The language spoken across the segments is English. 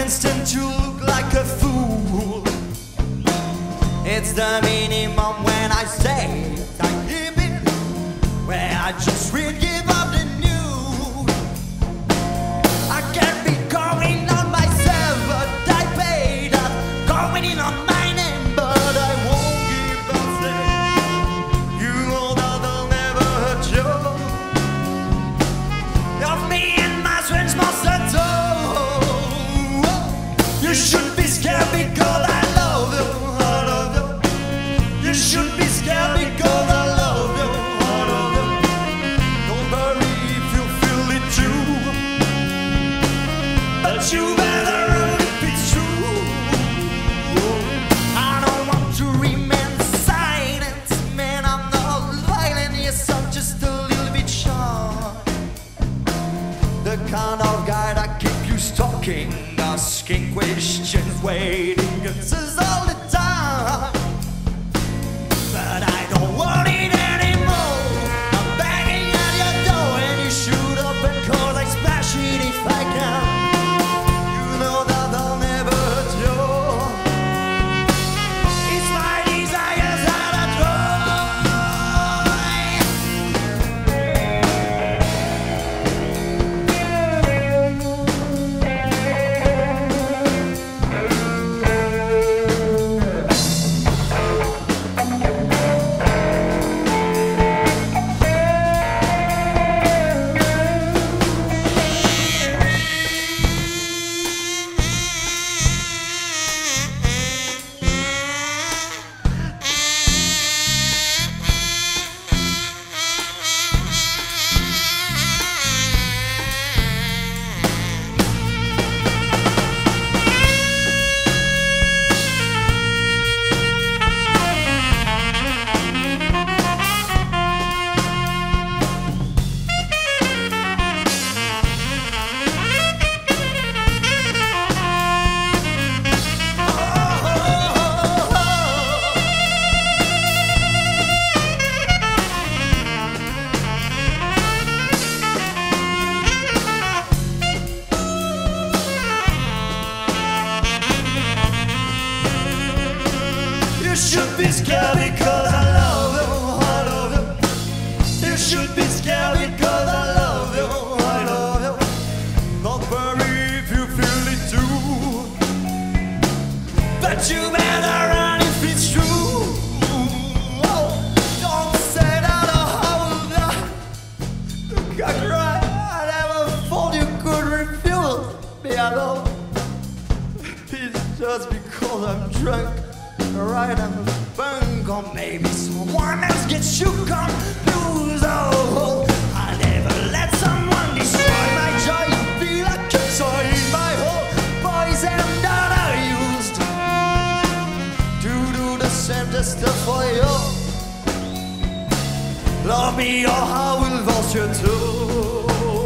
instant you look like a fool. It's the minimum when I say I give it, where I just really give up the news. I can't be going on myself, but I paid up, going in on my name, but I won't give up saying, you know that I'll never hurt you. You're me and my friends most of the time. You should be scared because I love you. You should be scared because I love you, I love you. Don't worry if you feel it too, but you better run if it's true. I don't want to remain silent, man, I'm not violent. Yes, I'm just a little bit shy. The kind of guy that keep you stalking, asking questions, waiting answers all the time. But I don't want it anymore. I'm banging at your door and you shoot up and cause I smash it if I can. You know that I'll never hurt you. It's my desires that I You should be scared because I love you, I love you. You should be scared because I love you, I love you. Not worry if you feel it too, but you better run if it's true. Oh, don't say that I will die. I cry, I never thought you could refuse me at all. It's just because I'm drunk. Right on the bunk, or maybe someone else gets shook on blues. Oh, I never let someone destroy my joy. You feel like soil in my hole, poison that I used to do the same stuff for you. Love me or I will divorce you too.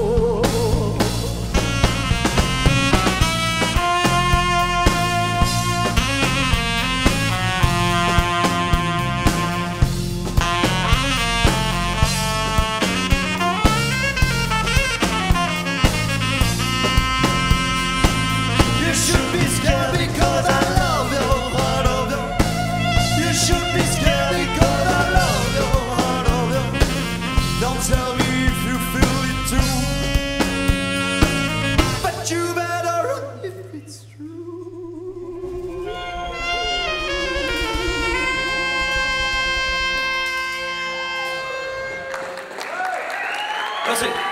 Tell me if you feel it too, but you better run if it's true. Merci.